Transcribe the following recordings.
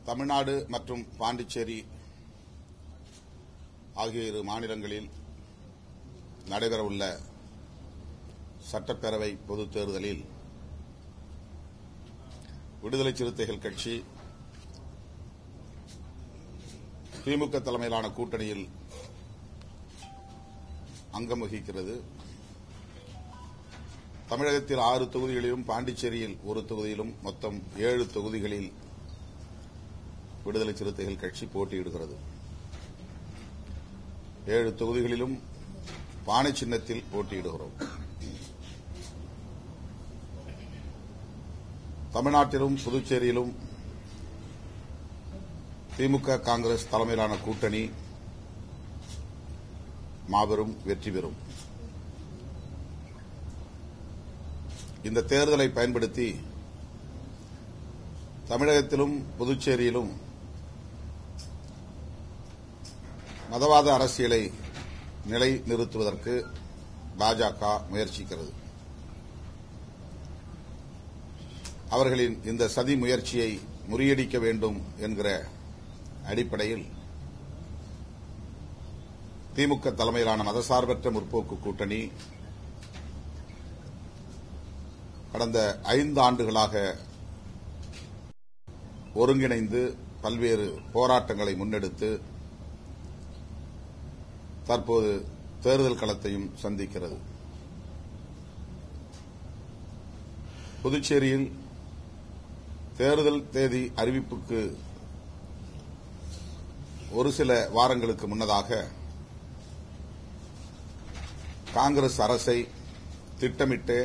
தமிழ்நாடு மற்றும் பாண்டிச்சேரி ஆகிய இரு மாநிலங்களில் நடைபெறவுள்ள சட்டப்பேரவை பொதுத் தேர்தலில் விடுதலை சிறுத்தைகள் கட்சி திமுக தலைமையிலான கூட்டணியில் அங்கம் வகிக்கிறது. தமிழகத்தில் 6 தொகுதிகளிலும் பாண்டிச்சேரியில் ஒரு தொகுதியிலும் மொத்தம் 7 தொகுதிகளில் விடுதலை சிறுத்தைகள் கட்சி போட்டியிடுகிறது. 7 தொகுதிகளிலும் பானை சின்னத்தில் போட்டியிடுகிறோம். தமிழ்நாட்டிலும் புதுச்சேரியிலும் திமுக காங்கிரஸ் தலைமையிலான கூட்டணி மாபெரும் வெற்றி பெறும். இந்த தேர்தலை பயன்படுத்தி தமிழகத்திலும் புதுச்சேரியிலும் மதவாத அரசியலை நிலைநிறுத்துவதற்கு பாஜக முயற்சிக்கிறது. அவர்களின் இந்த சதி முயற்சியை முறியடிக்க வேண்டும் என்கிற அடிப்படையில் திமுக தலைமையிலான மதசார்பற்ற முற்போக்கு கூட்டணி கடந்த 5 ஆண்டுகளாக ஒருங்கிணைந்து பல்வேறு போராட்டங்களை முன்னெடுத்து தற்போது தேர்தல் களத்தையும் சந்திக்கிறது. புதுச்சேரியில் தேர்தல் தேதி அறிவிப்புக்கு ஒரு சில வாரங்களுக்கு முன்னதாக காங்கிரஸ் அரசை திட்டமிட்டு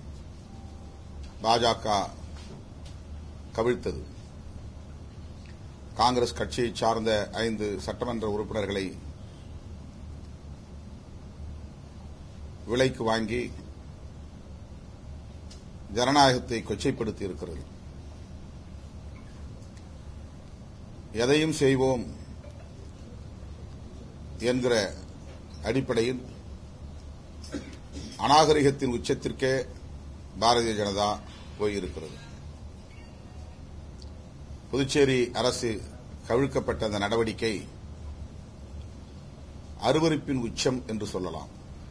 பாஜக கவிழ்த்தது. காங்கிரஸ் கட்சியைச் சார்ந்த 5 சட்டமன்ற உறுப்பினர்களை விலைக்கு வாங்கி ஜனநாயகத்தை கொச்சைப்படுத்தி இருக்கிறது. எதையும் செய்வோம் என்கிற அடிப்படையில் அநாகரிகத்தின் உச்சத்திற்கே பாரதிய ஜனதா போயிருக்கிறது. புதுச்சேரி அரசு கவிழ்க்கப்பட்ட அந்த நடவடிக்கை அருவருப்பின் உச்சம் என்று சொல்லலாம்.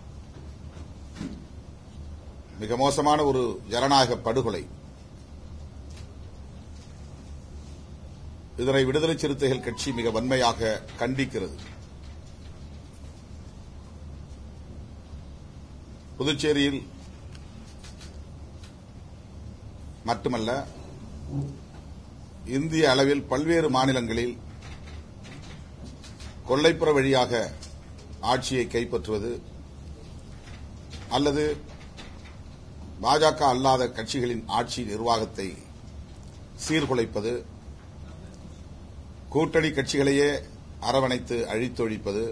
மிக மோசமான ஒரு ஜனநாயக படுகொலை. இதனை விடுதலை சிறுத்தைகள் கட்சி மிக வன்மையாக கண்டிக்கிறது. புதுச்சேரியில் மட்டுமல்ல, இந்திய அளவில் பல்வேறு மாநிலங்களில் கொல்லைப்புற வழியாக ஆட்சியை கைப்பற்றுவது அல்லது பாஜக அல்லாத கட்சிகளின் ஆட்சி நிர்வாகத்தை சீர்குலைப்பது, கூட்டணி கட்சிகளையே அரவணைத்து அழித்தொழிப்பது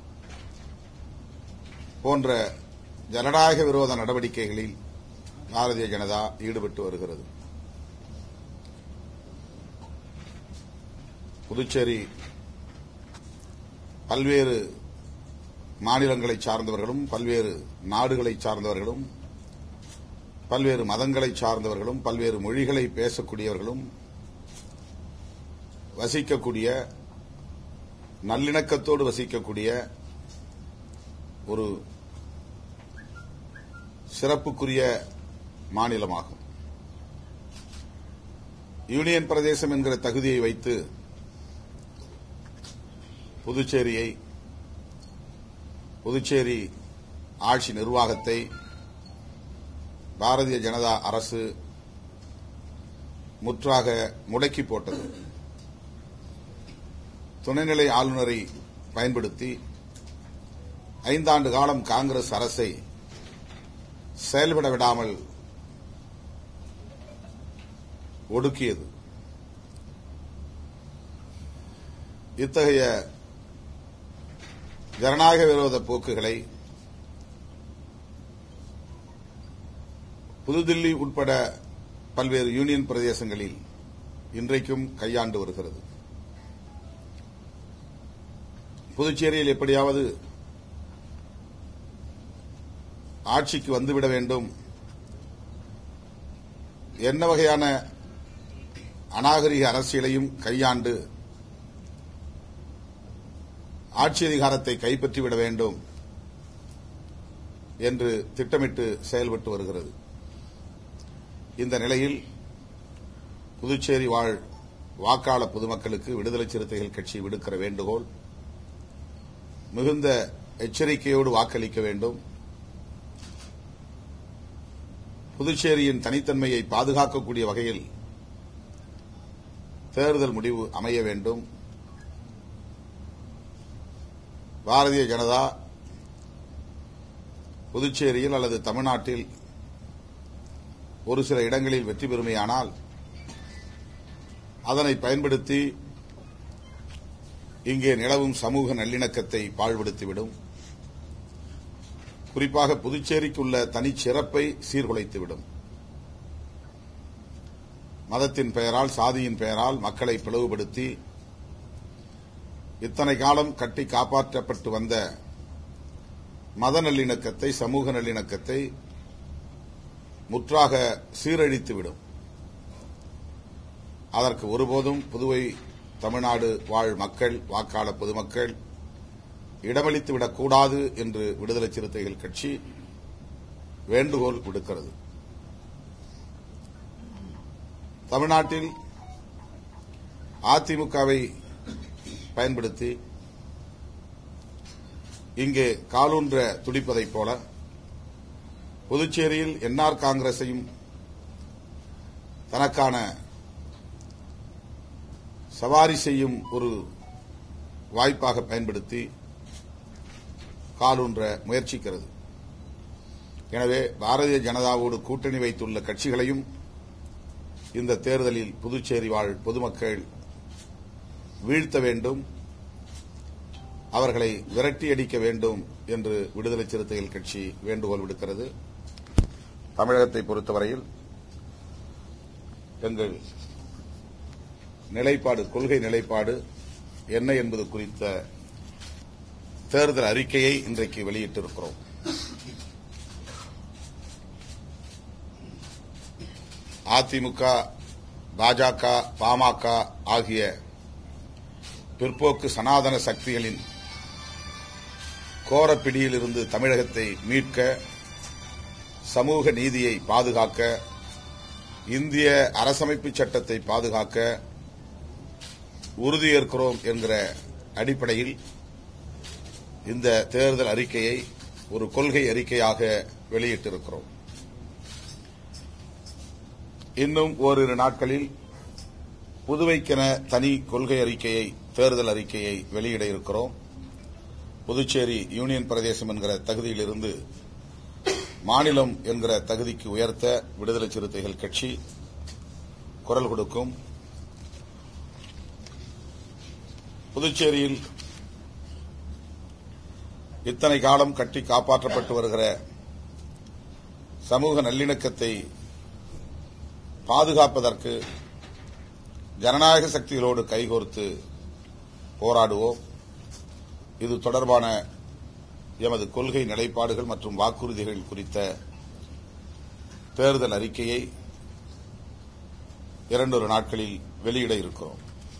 போன்ற ஜனநாயக விரோத நடவடிக்கைகளில் பாரதிய ஜனதா ஈடுபட்டு வருகிறது. புதுச்சேரி பல்வேறு மாநிலங்களைச் சார்ந்தவர்களும் பல்வேறு நாடுகளைச் சார்ந்தவர்களும் பல்வேறு மதங்களைச் சார்ந்தவர்களும் பல்வேறு மொழிகளை பேசக்கூடியவர்களும் வசிக்கக்கூடிய, நல்லிணக்கத்தோடு வசிக்கக்கூடிய ஒரு சிறப்புக்குரிய மாநிலமாகும். யூனியன் பிரதேசம் என்கிற தகுதியை வைத்து புதுச்சேரி ஆட்சி நிர்வாகத்தை பாரதிய ஜனதா அரசு முற்றாக முடக்கி போட்டது. துணைநிலை ஆளுநரை பயன்படுத்தி 5 ஆண்டு காலம் காங்கிரஸ் அரசை செயல்பட விடாமல் ஒடுக்கியது. இத்தகைய ஜனநாயக விரோத போக்குகளை புதுதில்லி உட்பட பல்வேறு யூனியன் பிரதேசங்களில் இன்றைக்கும் கையாண்டு வருகிறது. புதுச்சேரியில் எப்படியாவது ஆட்சிக்கு வந்துவிட வேண்டும், என்ன வகையான அநாகரிக அரசியலையும் கையாண்டு ஆட்சி அதிகாரத்தை கைப்பற்றிவிட வேண்டும் என்று திட்டமிட்டு செயல்பட்டு வருகிறது. இந்த நிலையில் புதுச்சேரி வாழ் வாக்காளர் பொதுமக்களுக்கு விடுதலை சிறுத்தைகள் கட்சி விடுக்கிற வேண்டுகோள், மிகுந்த எச்சரிக்கையோடு வாக்களிக்க வேண்டும். புதுச்சேரியின் தனித்தன்மையை பாதுகாக்கக்கூடிய வகையில் தேர்தல் முடிவு அமைய வேண்டும். பாரதிய ஜனதா புதுச்சேரியில் அல்லது தமிழ்நாட்டில் ஒரு சில இடங்களில் வெற்றி பெறுமையானால் அதனை பயன்படுத்தி இங்கே நிலவும் சமூக நல்லிணக்கத்தை பாழ்படுத்திவிடும். குறிப்பாக புதுச்சேரிக்குள்ள தனிச்சிறப்பை சீர்குலைத்துவிடும். மதத்தின் பெயரால், சாதியின் பெயரால் மக்களை பிளவுபடுத்தி இத்தனை காலம் கட்டி காப்பாற்றப்பட்டு வந்த மத நல்லிணக்கத்தை, சமூக நல்லிணக்கத்தை முற்றாக சீரழித்துவிடும். அதற்கு ஒருபோதும் புதுவை தமிழ்நாடு வாழ் மக்கள், வாக்காளர் பொதுமக்கள் இடமளித்துவிடக்கூடாது என்று விடுதலை சிறுத்தைகள் கட்சி வேண்டுகோள் விடுக்கிறது. தமிழ்நாட்டில் அதிமுகவை பயன்படுத்தி இங்கே காலூன்ற துடிப்பதைப் போல புதுச்சேரியில் என்ஆர் காங்கிரஸையும் தனக்கான சவாரி செய்யும் ஒரு வாய்ப்பாக பயன்படுத்தி காலூன்ற முயற்சிக்கிறது. எனவே பாரதிய ஜனதாவோடு கூட்டணி வைத்துள்ள கட்சிகளையும் இந்த தேர்தலில் புதுச்சேரி வாழ் பொதுமக்கள் வீழ்த்த வேண்டும், அவர்களை விரட்டியடிக்க வேண்டும் என்று விடுதலை சிறுத்தைகள் கட்சி வேண்டுகோள் விடுக்கிறது. தமிழகத்தை பொறுத்தவரையில் எங்கள் நிலைப்பாடு, கொள்கை நிலைப்பாடு என்ன என்பது குறித்த தேர்தல் அறிக்கையை இன்றைக்கு வெளியிட்டிருக்கிறோம். அதிமுக, பாஜக, பாமக ஆகிய பிற்போக்கு சனாதன சக்திகளின் கோரப்பிடியிலிருந்து தமிழகத்தை மீட்க, சமூக நீதியை பாதுகாக்க, இந்திய அரசமைப்பு சட்டத்தை பாதுகாக்க உறுதியேற்கிறோம் என்கிற அடிப்படையில் இந்த தேர்தல் அறிக்கையை ஒரு கொள்கை அறிக்கையாக வெளியிட்டிருக்கிறோம். இன்னும் ஓரிரு நாட்களில் புதுவைக்கென தனி கொள்கை அறிக்கையை, தேர்தல் அறிக்கையை வெளியிட இருக்கிறோம். புதுச்சேரி யூனியன் பிரதேசம் என்கிற தகுதியிலிருந்து மாநிலம் என்கிற தகுதிக்கு உயர்த்த விடுதலை சிறுத்தைகள் கட்சி குரல் கொடுக்கும். புதுச்சேரியில் இத்தனை காலம் கட்டி காப்பாற்றப்பட்டு வருகிற சமூக நல்லிணக்கத்தை பாதுகாப்பதற்கு ஜனநாயக சக்திகளோடு கைகோர்த்து போராடுவோம். இது தொடர்பான எமது கொள்கை நிலைப்பாடுகள் மற்றும் வாக்குறுதிகள் குறித்த தேர்தல் அறிக்கையை 2 நாட்களில் வெளியிட இருக்கிறோம்.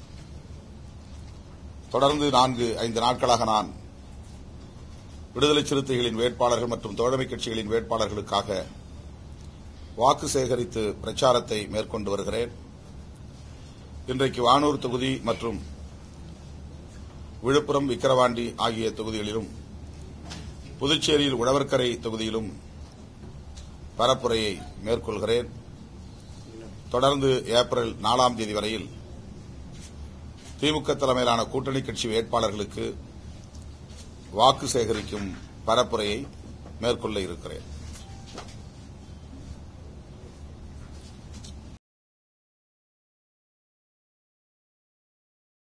தொடர்ந்து 4-5 நாட்களாக நான் விடுதலை சிறுத்தைகளின் வேட்பாளர்கள் மற்றும் தோழமை கட்சிகளின் வேட்பாளர்களுக்காக வாக்கு சேகரித்து பிரச்சாரத்தை மேற்கொண்டு வருகிறேன். இன்றைக்கு வானூர் தொகுதி மற்றும் விழுப்புரம், விக்கிரவாண்டி ஆகிய தொகுதிகளிலும், புதுச்சேரியில் உழவர்கரை தொகுதியிலும் பரப்புரையை மேற்கொள்கிறேன். தொடர்ந்து ஏப்ரல் 4ஆம் தேதி வரையில் திமுக தலைமையிலான கூட்டணி கட்சி வேட்பாளர்களுக்கு வாக்கு சேகரிக்கும் பரப்புரையை மேற்கொள்ள இருக்கிறேன்.